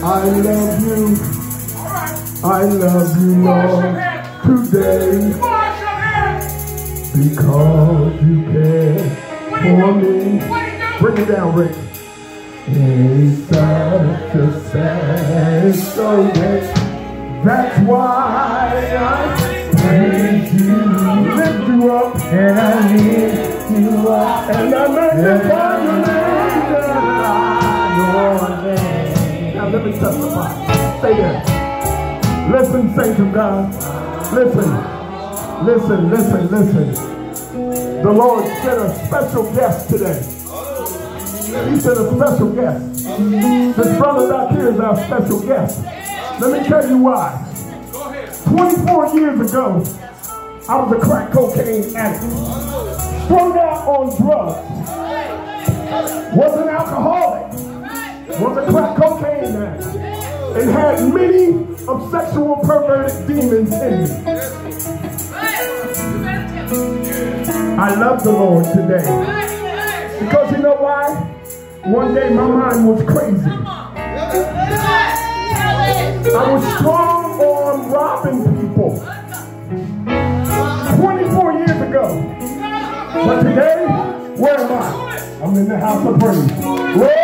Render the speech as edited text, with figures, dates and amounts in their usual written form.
I love you. I love you, Lord, today. Because you care for me. Bring it down, Rick. In such a special way. That's why I praise you, lift you up, and I lift you up, and I magnify your name. Now let me testify. Stay there. Listen, saints of God. Listen. Listen, listen, listen. The Lord sent a special guest today. He sent a special guest. This brother back here is our special guest. Let me tell you why. 24 years ago, I was a crack cocaine addict. Strung out on drugs. Was an alcoholic. Was a crack cocaine addict. And had many of sexual perverted demons in me. I love the Lord today. Because you know why? One day my mind was crazy. I was strong on robbing people 24 years ago. But today, where am I? I'm in the house of praise.